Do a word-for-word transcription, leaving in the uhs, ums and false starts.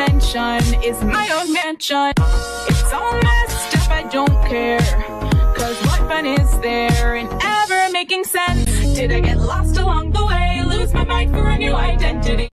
dimension is my own mansion. It's all messed up, I don't care, cause what fun is there in ever making sense? Did I get lost along the way, lose my mind for a new identity?